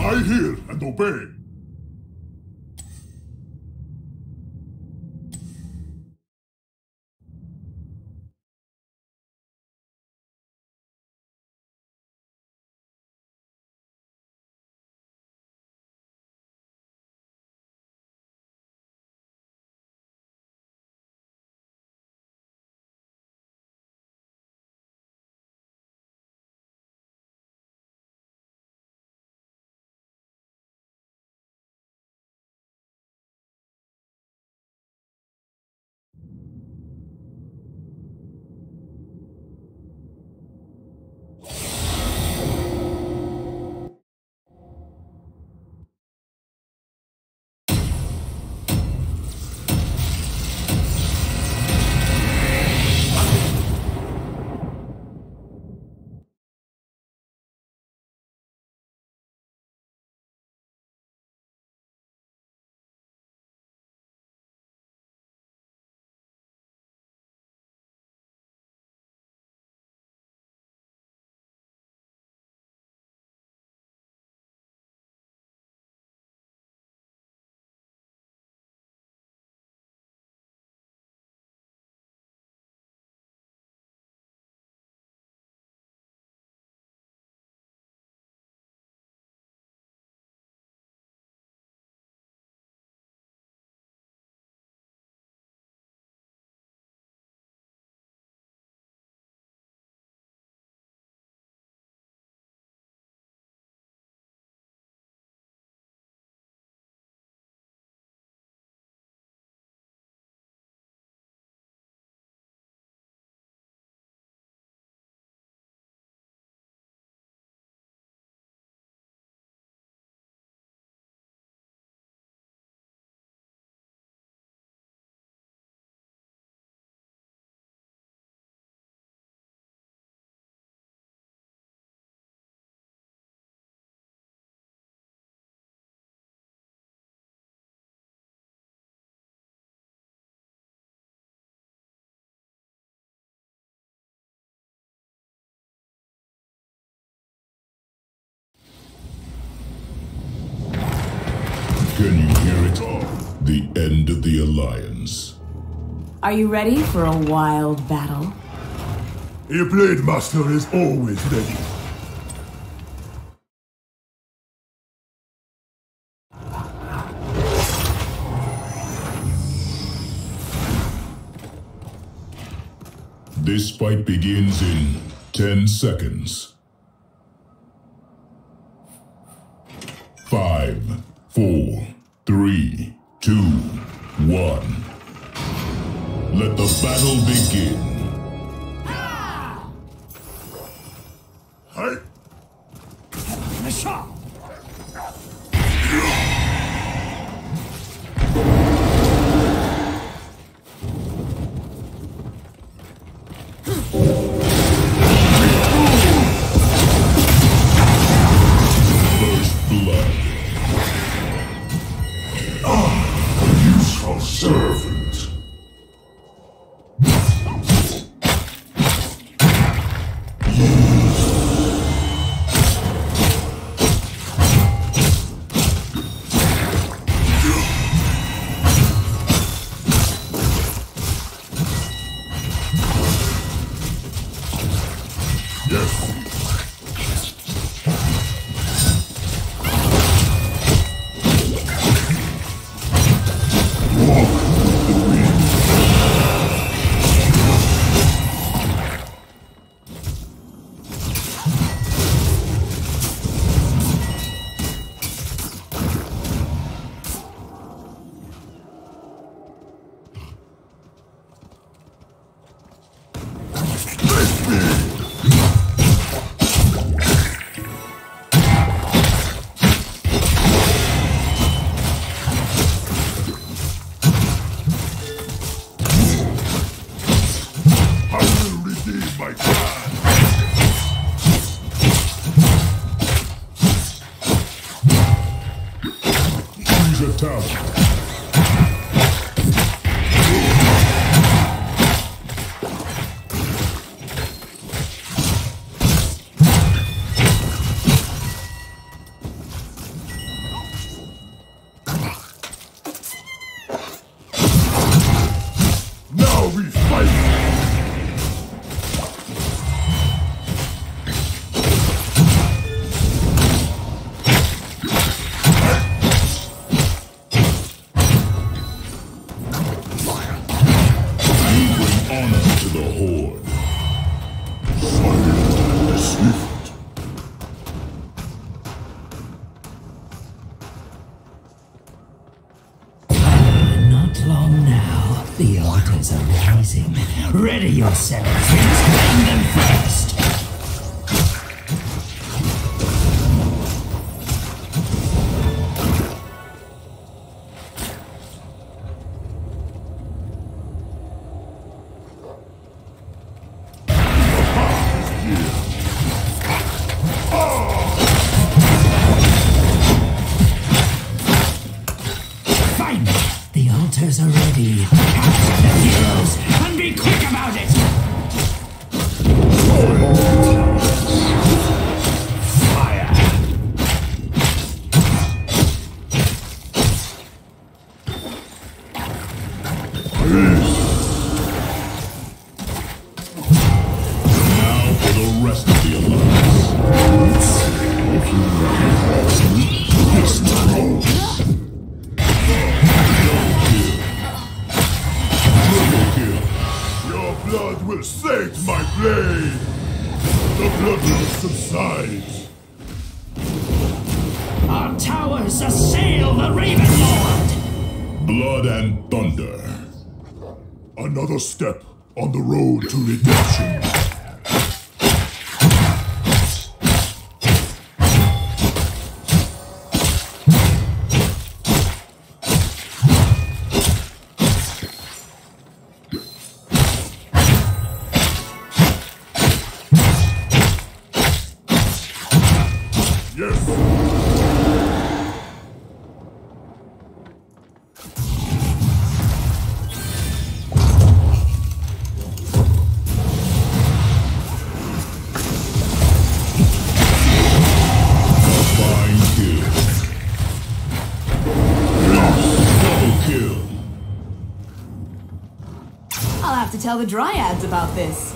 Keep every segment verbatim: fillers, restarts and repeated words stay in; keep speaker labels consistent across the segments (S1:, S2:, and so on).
S1: I hear and obey.
S2: Can you hear it? The end of the Alliance.
S3: Are you ready for a wild battle?
S1: Your Blade Master is always ready.
S2: This fight begins in ten seconds. Five, four, three, two, one. Let the battle begin.
S1: Hey!
S2: First blood.
S1: Ah, a useful servant.
S2: Walk.
S4: altars are rising. Ready yourselves. We must claim them first. The altars are ready. Capture the heroes and be quick about it! Fire!
S2: Now for the rest of the alliance. If you recognize me this time.
S1: Your blood will sate my blade! The bloodlust subsides!
S4: Our towers assail the Raven Lord!
S2: Blood and thunder.
S1: Another step on the road to redemption. Yes!
S2: Fine kill. Double kill.
S3: I'll have to tell the Dryads about this.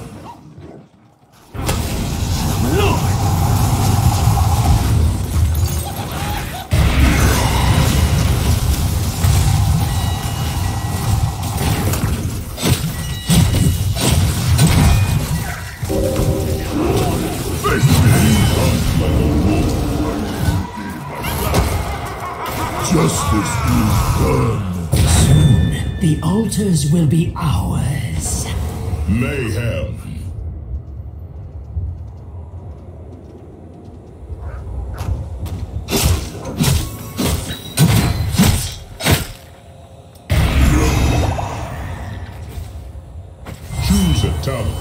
S1: Justice is done.
S4: Soon, the altars will be ours.
S2: Mayhem. Choose a talent.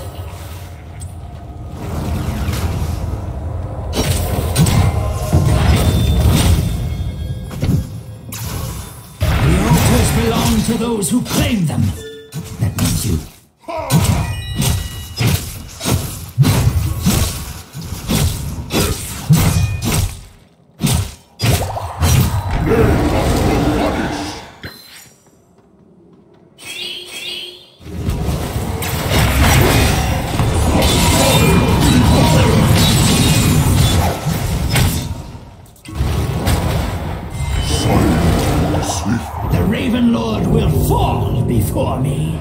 S4: Belong to those who claim them. That means you. The Raven Lord will fall before me.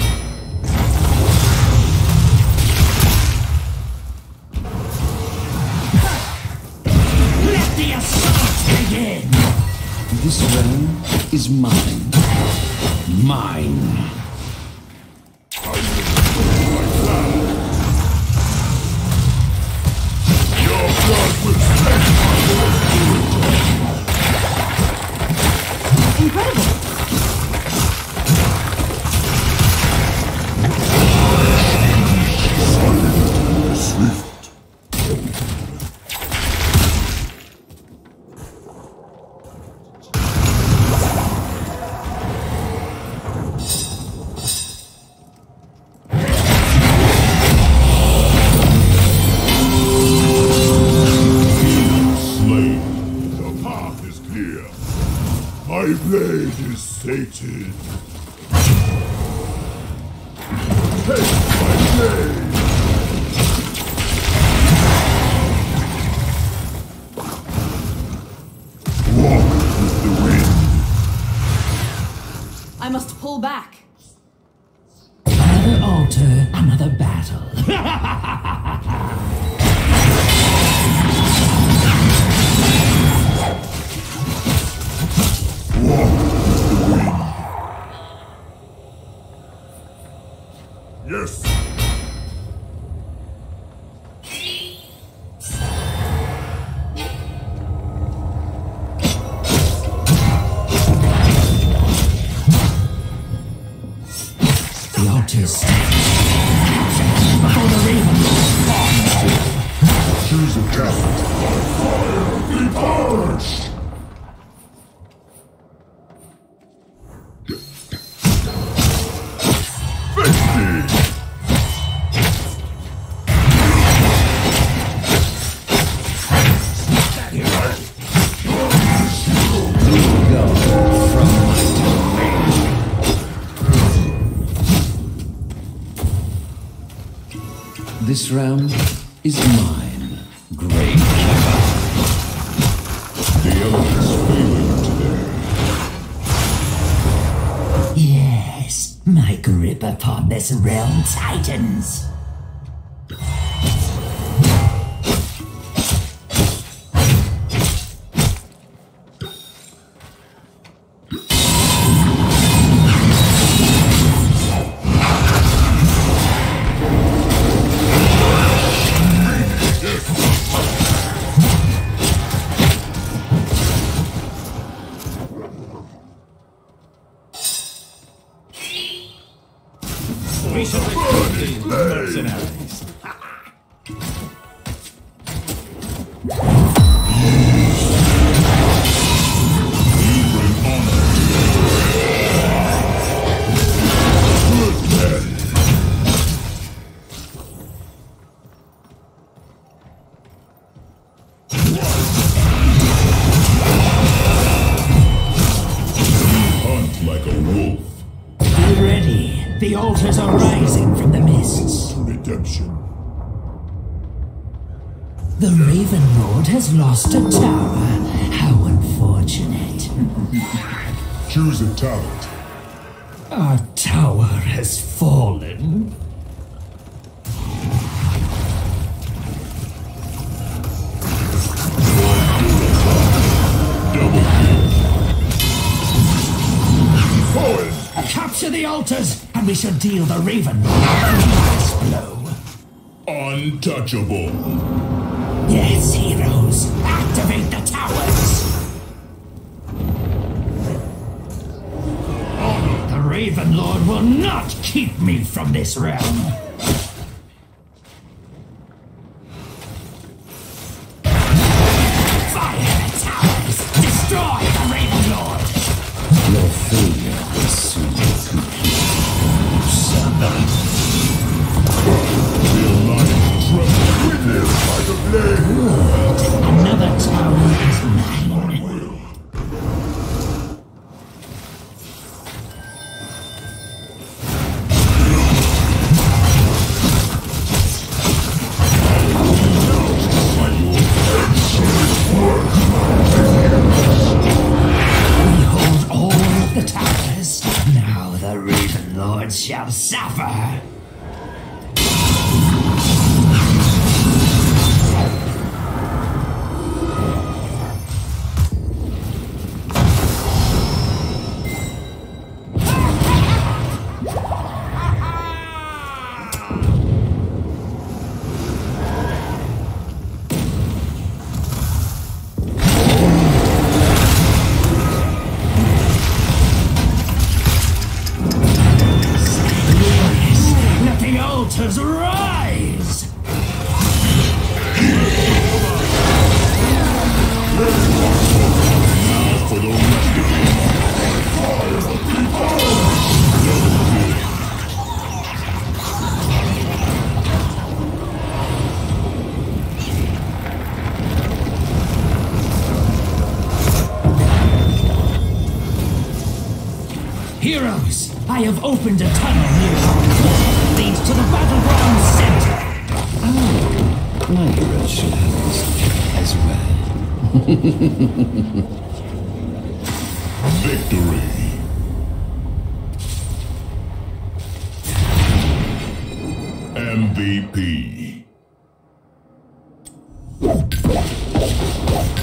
S4: Let the assault begin! This realm is mine. Mine.
S1: Your blood will stand.
S3: Incredible!
S1: Swift.
S2: Slain.
S1: The path is clear. My blade is sated. Take my blade! Walk with the wind.
S3: I must pull back.
S4: Another altar, another battle.
S1: Walk with the wind. Yes.
S4: The altar's standing before the raven falls.
S2: Choose a talent.
S1: Be purged. Fifty.
S4: Go from my domain. This round is mine, Great Clever.
S2: The elements failing today.
S4: Yes, my grip upon this realm tightens.
S5: We shall recruit these mercenaries.
S2: Hunt like a wolf.
S4: Be ready. The altars are rising from the mists.
S1: Redemption.
S4: The Raven Lord has lost a tower. How unfortunate.
S2: Choose a talent.
S4: Our tower has fallen.
S2: Double kill.
S1: Forward.
S4: Capture the altars, and we shall deal the Raven Lord the last blow.
S2: Untouchable.
S4: Yes, heroes, activate the towers. The Raven Lord will not keep me from this realm. Fire the towers! Destroy the Raven Lord! Your failure is soon complete.
S2: The alliance trembles.
S1: Witness by the blade.
S4: Good. Another tower is mine. We hold all of the towers. Now the Raven Lord shall suffer. Let the altars rise!
S2: Now for the rest of you.
S4: Heroes, I have opened a tunnel near our core. It leads to the battleground center. Oh, my hero should have this as well.
S2: Victory. M V P.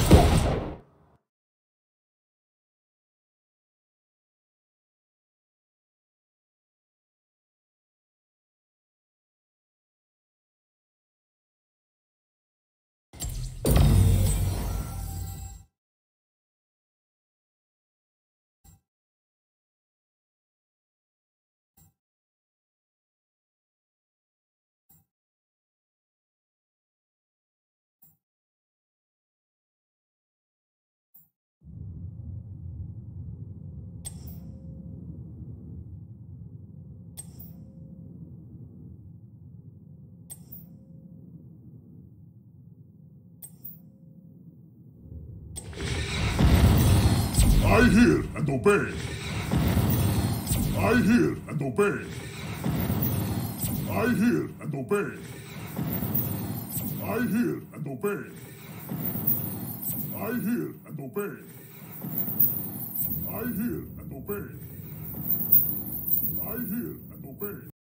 S1: I hear and obey. I hear and obey. I hear and obey. I hear and obey. I hear and obey. I hear and obey. I hear and obey.